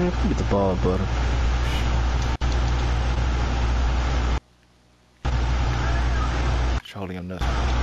Get the ball, butter. Charlie on this one.